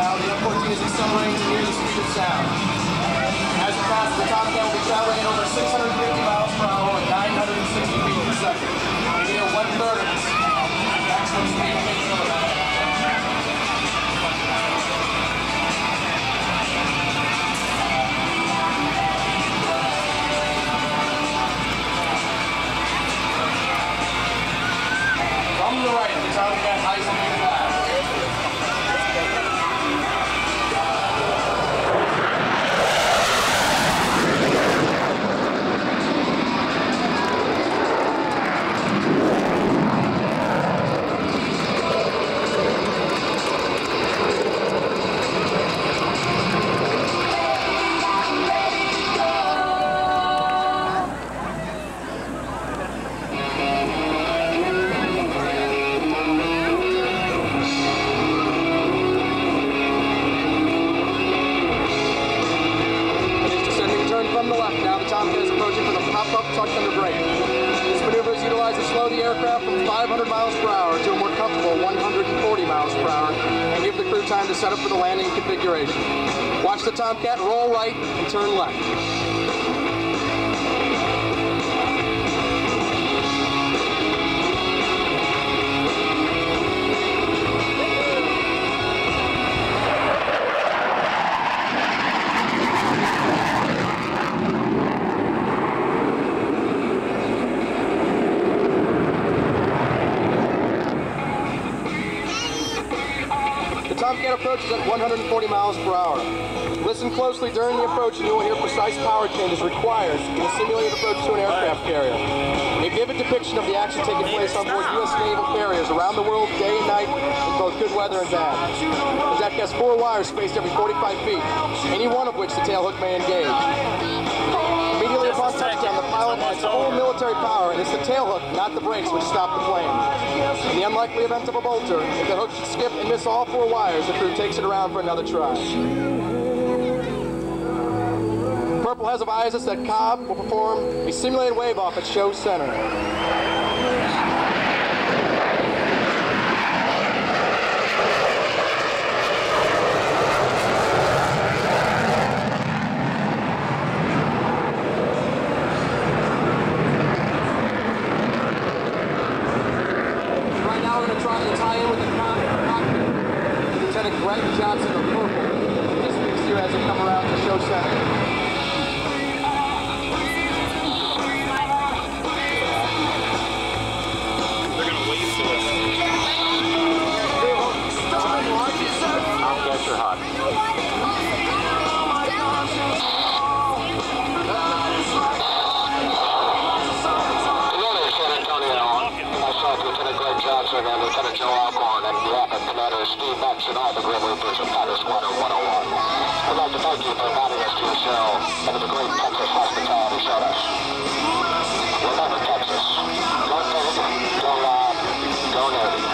now. The F-14 is accelerating to near the speed of sound. As it passes, the Tomcat will be traveling at over 650 miles per hour or 960 feet per second. And near one-third of its maximum speed capability. From the right, the Tomcat high-speed pass. From the left, now the Tomcat is approaching for the pop-up tuck under brake. This maneuver is utilized to slow the aircraft from 500 miles per hour to a more comfortable 140 miles per hour and give the crew time to set up for the landing configuration. Watch the Tomcat roll right and turn left. The Tomcat approaches at 140 miles per hour. Listen closely during the approach and you will hear precise power changes required in a simulated approach to an aircraft carrier. A vivid depiction of the action taking place on board U.S. naval carriers around the world day and night in both good weather and bad. The deck has 4 wires spaced every 45 feet, any one of which the tailhook may engage. Immediately upon touchdown, the pilot has full military power, and it's the tailhook, not the brakes, which stop the plane. In the unlikely event of a bolter, if the hook should skip and miss all 4 wires, the crew takes it around for another try. Purple has advised us that Cobb will perform a simulated wave-off at show center. Johnson of Purple. This week's here as they come around to show center. They're going to wave to us. I'll get your hot. Lieutenant Greg Johnson and Lieutenant Joe Alcorn and Rapid Commander Steve Metz and all the Grim Reapers of Fighter Squadron 101. We'd like to thank you for inviting us to your show and for the great Texas hospitality showed us. Remember Texas. Go big, go loud, go Navy.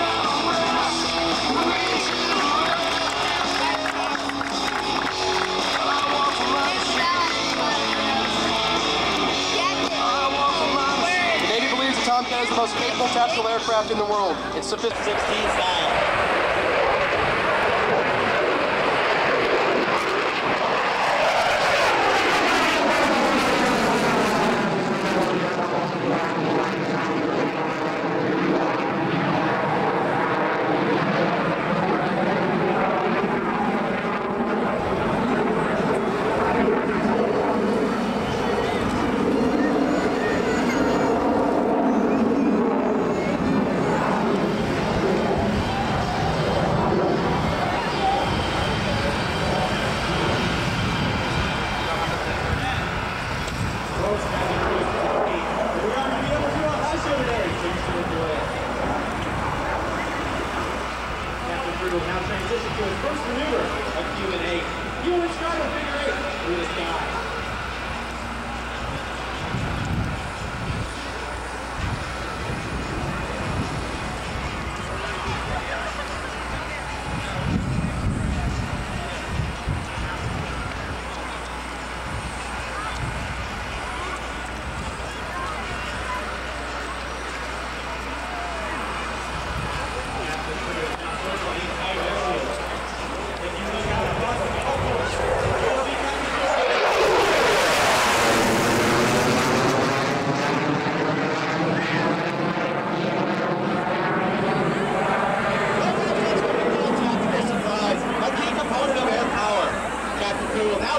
The Tomcat is the most capable tactical aircraft in the world. It's sophisticated. 16 style.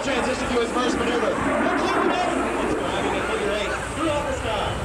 transition to his first maneuver. Looks like it's driving a figure 8 throughout the sky.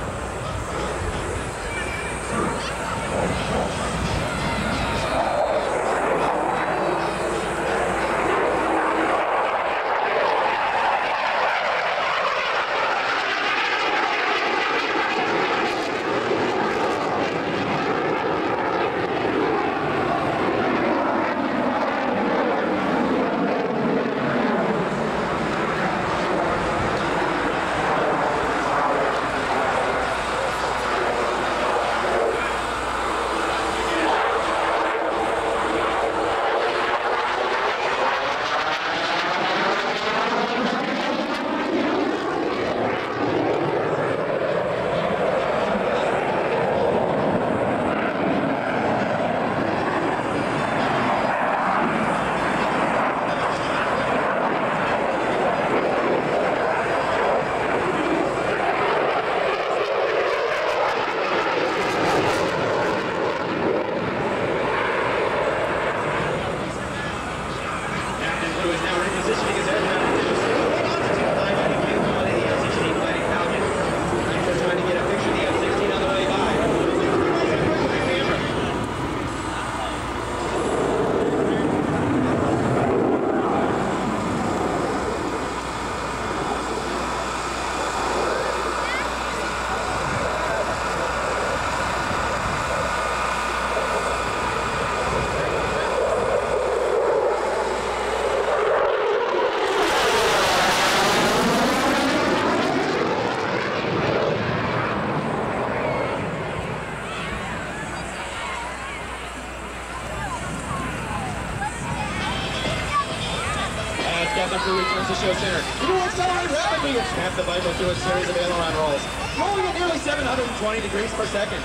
Captain Crew returns to show center. He will accelerate rapidly and snap the Viper through a series of aileron rolls, rolling at nearly 720 degrees per second.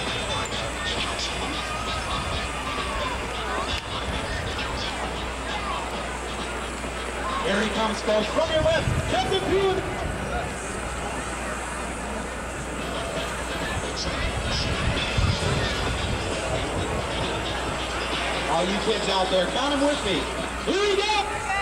Here he comes, folks, from your left, Captain Crew. All you kids out there, count them with me. Here we go!